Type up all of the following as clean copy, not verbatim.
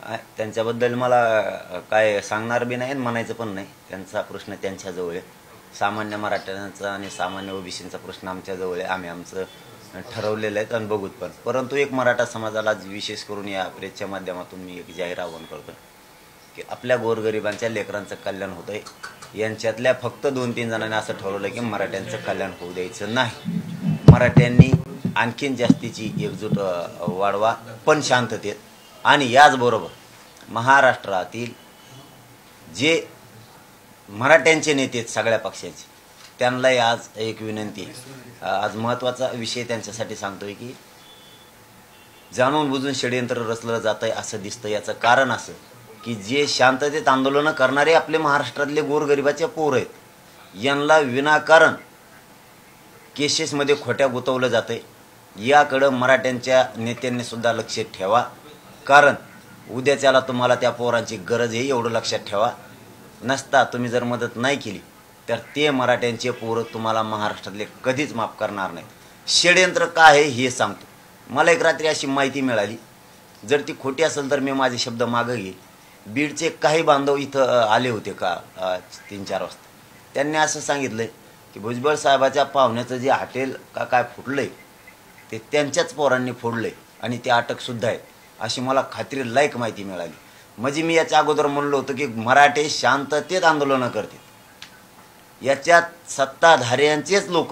त्यांच्याबद्दल मला काय सांगणार बी नाही आणि म्हणायचं पण नाही. त्यांचा प्रश्न त्यांच्याजवळ आहे. सामान्य मराठ्यांचा आणि सामान्य ओबीसींचा प्रश्न आमच्याजवळ आहे. आम्ही आमचं ठरवलेलं आहे आणि बघूत पण. परंतु एक मराठा समाजाला विशेष करून या प्रेसच्या माध्यमातून मी एक जाहीर आवाहन करतो की आपल्या गोरगरिबांच्या लेकरांचं कल्याण होतं आहे. यांच्यातल्या फक्त 2-3 जणांनी असं ठरवलं की मराठ्यांचं कल्याण होऊ द्यायचं नाही. मराठ्यांनी आणखीन जास्तीची एकजूट वाढवा पण शांततेत. आणि याचबरोबर महाराष्ट्रातील जे मराठ्यांचे नेते आहेत सगळ्या पक्षाचे, त्यांनाही आज एक विनंती आहे. आज महत्त्वाचा विषय त्यांच्यासाठी सांगतोय की जाणून बुजून षडयंत्र रचलं जात आहे असं दिसतं. याचं कारण असं की जे शांततेत आंदोलनं करणारे आपले महाराष्ट्रातले गोरगरिबाचे पोर आहेत, यांना विनाकारण केसेसमध्ये खोट्या गुंतवलं जातं आहे. याकडं मराठ्यांच्या नेत्यांनी सुद्धा लक्ष ठेवा. कारण उद्याच्याला तुम्हाला त्या पोरांची गरज आहे, एवढं लक्षात ठेवा. नसता तुम्ही जर मदत नाही केली तर ते मराठ्यांचे पोरं तुम्हाला महाराष्ट्रातले कधीच माफ करणार नाही. षडयंत्र काय आहे हे सांगतो. मला एक रात्री अशी माहिती मिळाली, जर ती खोटी असेल तर मी माझे शब्द मागं घेईल. बीडचे काही बांधव इथं आले होते का 3-4 वाजता. त्यांनी असं सांगितलं की भुजबळ साहेबाच्या पाहुण्याचं जे हॉटेल का काय फुटलं आहे ते त्यांच्याच पोरांनी फोडलं आहे आणि ते अटकसुद्धा आहे, अशी मला खात्रीलायक माहिती मिळाली. म्हणजे मी याच्या अगोदर म्हणलो होतं की मराठे शांततेत आंदोलनं करतात. याच्यात सत्ताधाऱ्यांचेच लोक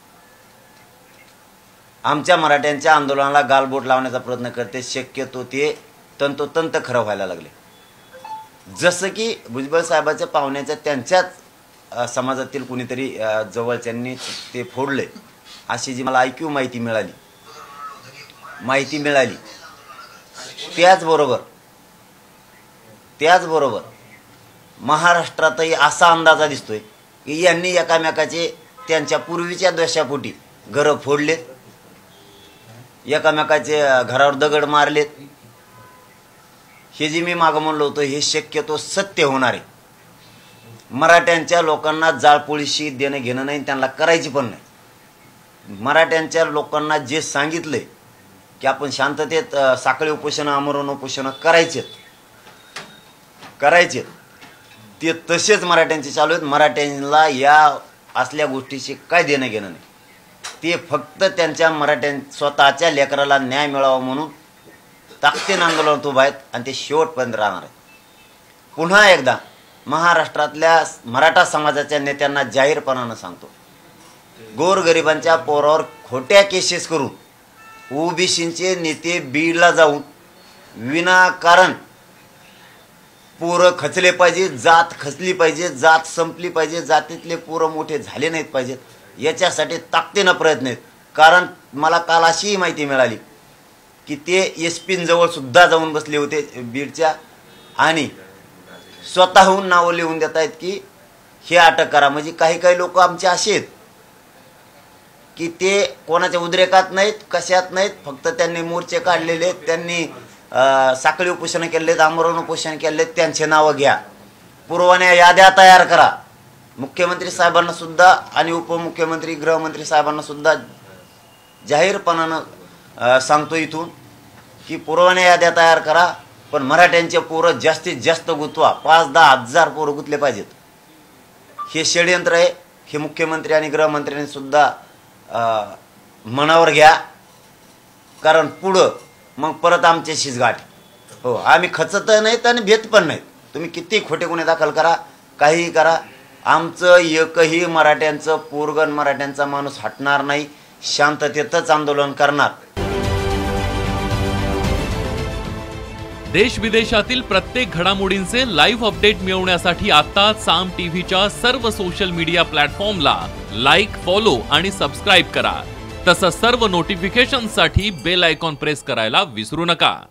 आमच्या मराठ्यांच्या आंदोलनाला गालबोट लावण्याचा प्रयत्न करते. शक्यतो ते तंतोतंत खरं व्हायला लागले. जसं की भुजबळ साहेबाच्या पाहुण्याच्या त्यांच्याच समाजातील कुणीतरी जवळच्यांनी ते फोडले, अशी जी मला ऐकू माहिती मिळाली. त्याचबरोबर महाराष्ट्रातही असा अंदाजा दिसतोय की यांनी एकामेकाचे त्यांच्या पूर्वीच्या द्वेषापोटी घरं फोडलेत, एकामेकाचे घरावर दगड मारलेत. हे जे मी मागं म्हणलो होतो हे शक्यतो सत्य होणार आहे. मराठ्यांच्या लोकांना जाळपोळीशी देणं घेणं नाही, त्यांना करायची पण नाही. मराठ्यांच्या लोकांना जे सांगितलंय की आपण शांततेत साखळी उपोषणं आमरण उपोषणं करायचे ते तसेच मराठ्यांचे चालू आहेत. मराठ्यांना या असल्या गोष्टीशी काय देणं घेणं नाही. ते फक्त त्यांच्या स्वतःच्या लेकराला न्याय मिळावा म्हणून ताकदीनं आंदोलनात उभा आहेत आणि ते शेवटपर्यंत राहणार आहेत. पुन्हा एकदा महाराष्ट्रातल्या मराठा समाजाच्या नेत्यांना जाहीरपणानं सांगतो, गोरगरिबांच्या पोरावर खोट्या केसेस करून ओबीसींचे नेते बीडला जाऊन विनाकारण पोरं खचले पाहिजे, जात खचली पाहिजे, जात संपली पाहिजे, जातीतले पोरं मोठे झाले नाहीत पाहिजेत, याच्यासाठी ताकदीनं प्रयत्न आहेत. कारण मला काल अशीही माहिती मिळाली की ते एसपींजवळ सुद्धा जाऊन बसले होते बीडच्या आणि स्वतःहून नावं लिहून देत आहेत की हे अटक करा. म्हणजे काही लोक आमचे असे आहेत की ते कोणाच्या उद्रेकात नाहीत, कशात नाहीत, फक्त त्यांनी मोर्चे काढलेले आहेत, त्यांनी साखळी उपोषण केलेत, आमरण उपोषण केलेत, त्यांचे नावं घ्या, पुरवण्या याद्या तयार करा. मुख्यमंत्री साहेबांना सुद्धा आणि उपमुख्यमंत्री गृहमंत्री साहेबांना सुद्धा जाहीरपणानं सांगतो इथून की पुरवण्या याद्या तयार करा, पण मराठ्यांचे पोरं जास्तीत जास्त गुंतवा. 5-10 हजार पोरं गुंतले पाहिजेत. हे षडयंत्र आहे. हे मुख्यमंत्री आणि गृहमंत्र्यांनी सुद्धा मनावर घ्या. कारण पुढं मग परत आमच्याशीच गाठ. हो, आम्ही खचत नाहीत आणि भेट पण नाहीत. तुम्ही किती खोटे गुन्हे दाखल करा, काहीही करा, आमचं एकही मराठ्यांचं पोरगण मराठ्यांचा माणूस हटणार नाही. शांततेतच आंदोलन करणार. देश विदेशातील प्रत्येक घडामोडींचे लाईव्ह अपडेट मिळवण्यासाठी आता साम टीव्हीच्या सर्व सोशल मीडिया प्लॅटफॉर्मला लाईक, फॉलो आणि सबस्क्राईब करा. तसंच सर्व नोटिफिकेशनसाठी बेल आयकॉन प्रेस करायला विसरू नका.